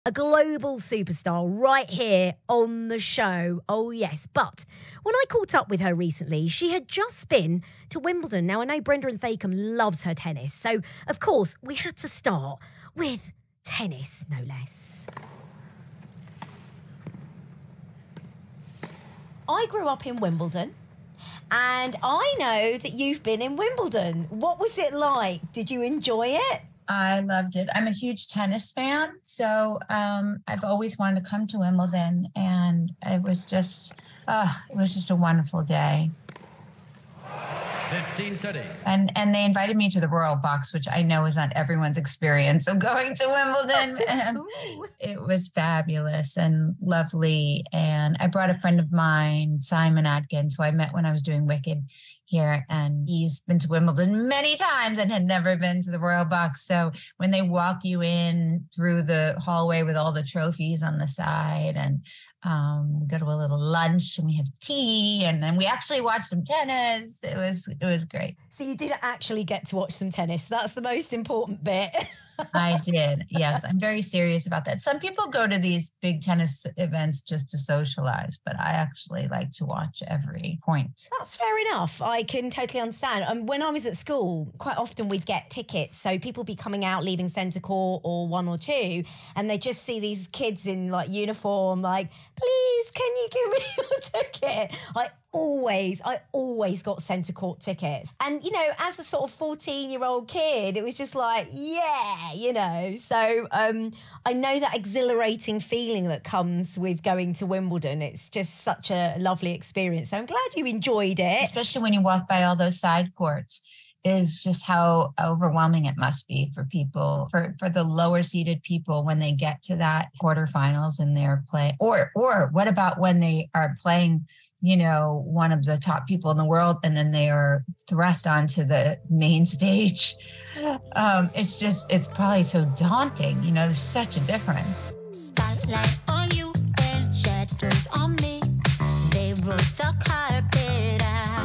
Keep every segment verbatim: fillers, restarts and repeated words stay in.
A global superstar right here on the show. Oh, yes. But when I caught up with her recently, she had just been to Wimbledon. Now, I know Brenda and Thacum loves her tennis. So, of course, we had to start with tennis, no less. I grew up in Wimbledon. And I know that you've been in Wimbledon. What was it like? Did you enjoy it? I loved it. I'm a huge tennis fan, so um, I've always wanted to come to Wimbledon, and it was just, uh, it was just a wonderful day. fifteen thirty. And and they invited me to the Royal Box, which I know is not everyone's experience of going to Wimbledon. And it was fabulous and lovely. And I brought a friend of mine, Simon Atkins, who I met when I was doing Wicked here, and he's been to Wimbledon many times and had never been to the Royal Box. So when they walk you in through the hallway with all the trophies on the side, and um, we go to a little lunch and we have tea, and then we actually watch some tennis. It was it was great. So you did actually get to watch some tennis. That's the most important bit. I did. Yes, I'm very serious about that. Some people go to these big tennis events just to socialize, but I actually like to watch every point. That's fair enough. I can totally understand. Um, when I was at school, quite often we'd get tickets. So people be coming out, leaving centre court or one or two, and they just see these kids in like uniform, like, please, can you give me your ticket? I always, I always got centre court tickets. And, you know, as a sort of fourteen-year-old kid, it was just like, yeah, you know. So um, I know that exhilarating feeling that comes with going to Wimbledon. It's just such a lovely experience. So I'm glad you enjoyed it. Especially when you walk by all those side courts. Is just how overwhelming it must be for people, for, for the lower seated people when they get to that quarterfinals and they're playing. Or, or what about when they are playing, you know, one of the top people in the world, and then they are thrust onto the main stage? Um, it's just, it's probably so daunting. You know, there's such a difference. Spotlight on you and shadows on me. They roll the carpet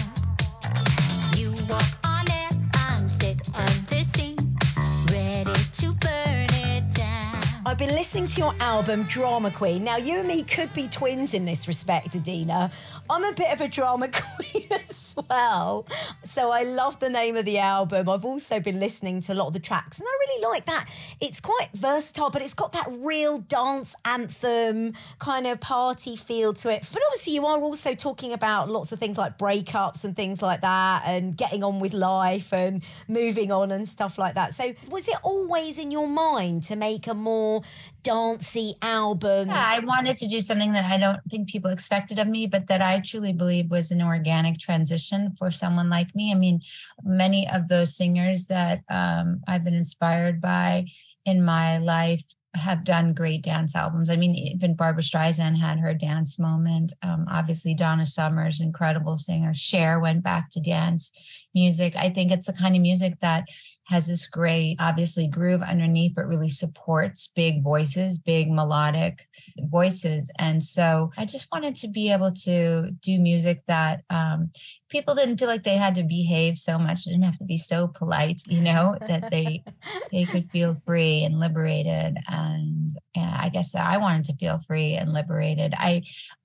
out. You walk on it. I'm sick of this scene, ready to burn it down. I've been listening to your album, Drama Queen. Now, you and me could be twins in this respect, Idina. I'm a bit of a drama queen as well. So I love the name of the album. I've also been listening to a lot of the tracks, and I really like that. It's quite versatile, but it's got that real dance anthem kind of party feel to it. But obviously, you are also talking about lots of things like breakups and things like that, and getting on with life and moving on and stuff like that. So was it always in your mind to make a more dancey album? Yeah, I wanted to do something that I don't think people expected of me, but that I truly believe was an organic transition for someone like me. I mean, many of those singers that um, I've been inspired by in my life have done great dance albums. I mean, even Barbra Streisand had her dance moment. Um, obviously, Donna Summer's incredible singer. Cher went back to dance music. I think it's the kind of music that has this great, obviously, groove underneath, but really supports big voices, big melodic voices. And so I just wanted to be able to do music that um, people didn't feel like they had to behave so much. They didn't have to be so polite, you know, that they they could feel free and liberated. And, and I guess that I wanted to feel free and liberated. I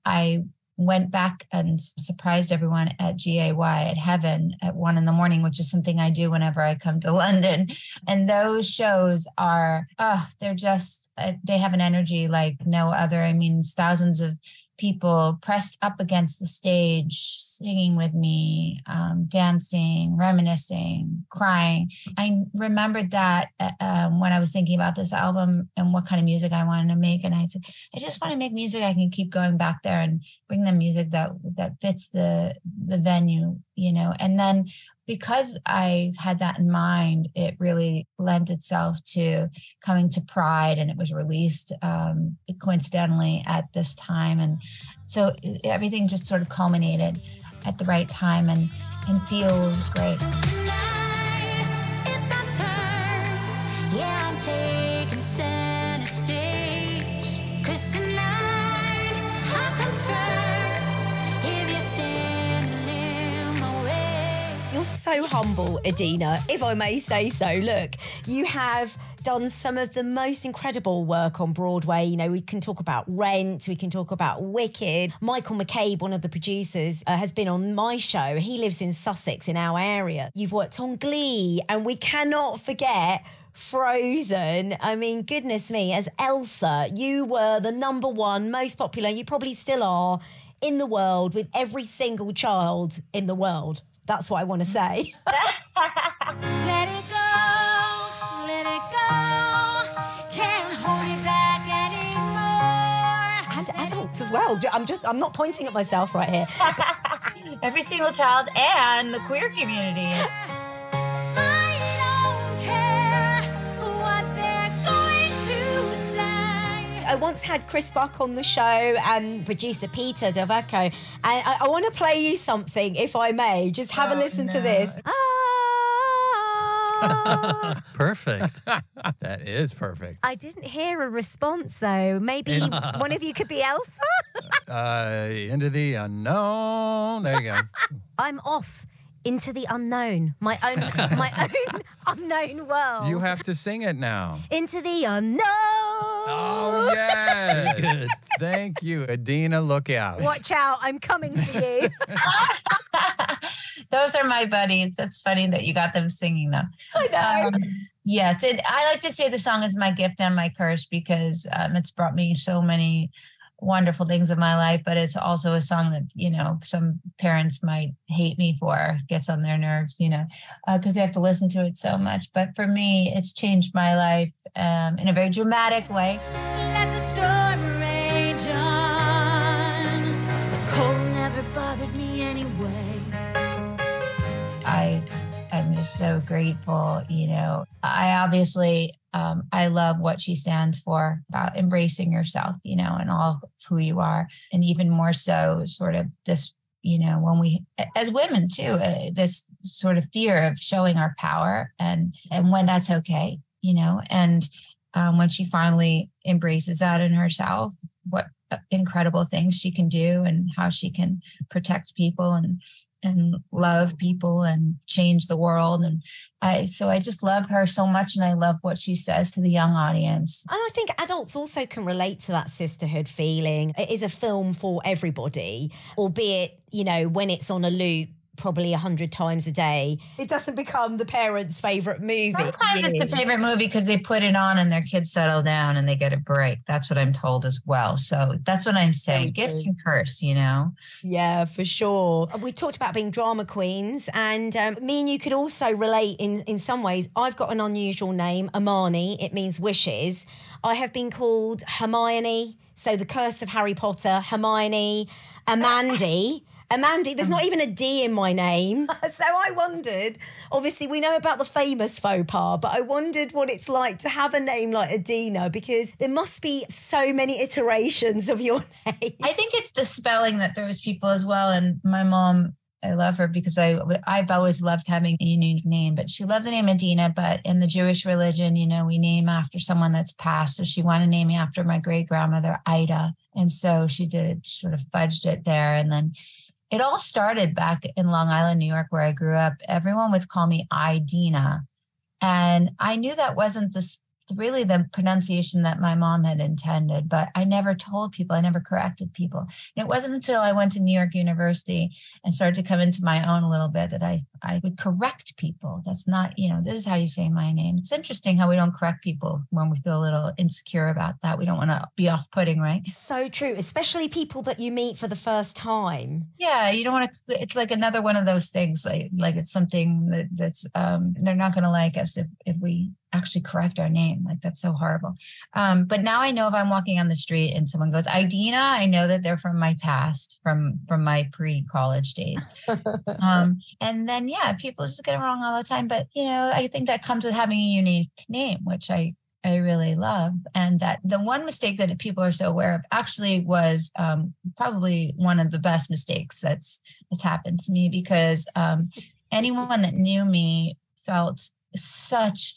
I went back and surprised everyone at G A Y at Heaven at one in the morning, which is something I do whenever I come to London. And those shows are, oh, they're just, uh, they have an energy like no other. I mean, thousands of people pressed up against the stage, singing with me, um, dancing, reminiscing, crying. I remembered that um, when I was thinking about this album and what kind of music I wanted to make. And I said, I just want to make music I can keep going back there and bring them music that that fits the the venue, you know. And then because I had that in mind, it really lent itself to coming to Pride, and it was released um, coincidentally at this time. And so everything just sort of culminated at the right time and, and feels great. So tonight, it's my turn. Yeah, I'm taking center stage. 'Cause tonight, I'll come first if you're standing in my way. You're so humble, Idina, if I may say so. Look, you have done some of the most incredible work on Broadway. You know, we can talk about Rent, we can talk about Wicked. Michael McCabe, one of the producers, uh, has been on my show. He lives in Sussex, in our area. You've worked on Glee, and we cannot forget Frozen. I mean, goodness me, as Elsa, you were the number one most popular, you probably still are, in the world with every single child in the world. That's what I want to say. Let it go, let it go, can't hold it back anymore. And adults as well. I'm just, I'm not pointing at myself right here. Every single child and the queer community. I once had Chris Buck on the show and producer Peter Delvecchio, and I, I want to play you something, if I may. Just have oh, a listen no. to this. Ah. Perfect. That is perfect. I didn't hear a response, though. Maybe one of you could be Elsa? uh, into the unknown. There you go. I'm off. Into the unknown, my own, my own unknown world. You have to sing it now. Into the unknown. Oh, yes. Good. Thank you, Idina. Look out. Watch out. I'm coming for you. Those are my buddies. That's funny that you got them singing, though. I know. Um, yes. It, I like to say the song is my gift and my curse because um, it's brought me so many wonderful things in my life, but it's also a song that, you know, some parents might hate me for, gets on their nerves, you know, because uh, they have to listen to it so much. But for me, it's changed my life um, in a very dramatic way. Let the storm rage on. The cold never bothered me anyway. I am just so grateful, you know. I obviously Um, I love what she stands for, about embracing yourself, you know, and all of who you are. And even more so sort of this, you know, when we, as women too, uh, this sort of fear of showing our power and, and when that's okay, you know, and um, when she finally embraces that in herself, what incredible things she can do and how she can protect people and and love people and change the world. And I, so I just love her so much. And I love what she says to the young audience. And I think adults also can relate to that sisterhood feeling. It is a film for everybody, albeit, you know, when it's on a loop, probably a hundred times a day, it doesn't become the parents' favorite movie. Sometimes really. It's a favorite movie because they put it on and their kids settle down and they get a break. That's what I'm told as well. So that's what I'm saying. Okay. Gift and curse, you know? Yeah, for sure. We talked about being drama queens, and um, me and you could also relate in, in some ways. I've got an unusual name, Amanny. It means wishes. I have been called Hermione, so the curse of Harry Potter, Hermione, Amandy. Amandy, there's not even a D in my name. So I wondered, obviously we know about the famous faux pas, but I wondered what it's like to have a name like Idina, because there must be so many iterations of your name. I think it's the spelling that throws people as well. And my mom, I love her because I, I've always loved having a unique name, but she loved the name Idina. But in the Jewish religion, you know, we name after someone that's passed. So she wanted to name me after my great grandmother, Ida. And so she did sort of fudged it there. And then it all started back in Long Island, New York, where I grew up. Everyone would call me Idina. And I knew that wasn't the, really the pronunciation that my mom had intended, but I never told people, I never corrected people. And it wasn't until I went to New York University and started to come into my own a little bit that I, I would correct people. That's not, you know, this is how you say my name. It's interesting how we don't correct people when we feel a little insecure about that. We don't want to be off-putting, right? So true, especially people that you meet for the first time. Yeah, you don't want to, it's like another one of those things, like, like it's something that, that's, um, they're not going to like us if, if we actually correct our name. Like, that's so horrible. Um, but now I know if I'm walking on the street and someone goes, Idina, I know that they're from my past, from, from my pre-college days. um, and then, yeah, people just get it wrong all the time. But, you know, I think that comes with having a unique name, which I, I really love. And that the one mistake that people are so aware of actually was um, probably one of the best mistakes that's, that's happened to me, because um, anyone that knew me felt such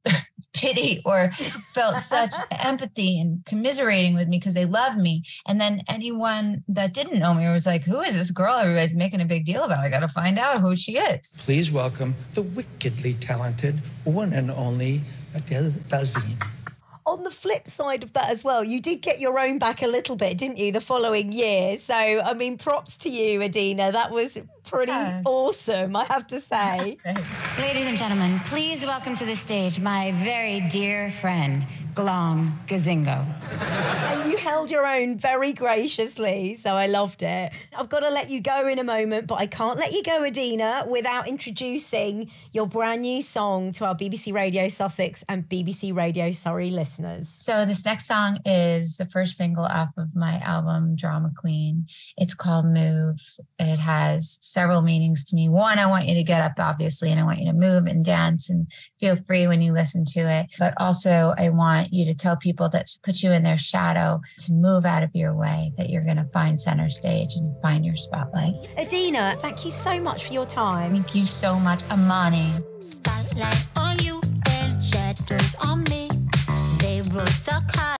pity or felt such empathy and commiserating with me because they loved me. And then anyone that didn't know me was like, who is this girl everybody's making a big deal about? I got to find out who she is. Please welcome the wickedly talented one and only Adele Dazeem. On the flip side of that as well, you did get your own back a little bit, didn't you, the following year? So, I mean, props to you, Idina. That was pretty yeah. awesome, I have to say. Ladies and gentlemen, please welcome to the stage my very dear friend, Glom Gazingo. And you held your own very graciously, so I loved it. I've got to let you go in a moment, but I can't let you go, Idina, without introducing your brand new song to our B B C Radio Sussex and B B C Radio Surrey listeners. So this next song is the first single off of my album, Drama Queen. It's called Move. It has several meanings to me. One, I want you to get up, obviously, and I want you to move and dance and feel free when you listen to it. But also, I want you to tell people that put you in their shadow to move out of your way, that you're going to find center stage and find your spotlight. Idina, thank you so much for your time. Thank you so much, Amanny. Spotlight on you and shadows on me. They wrote the card.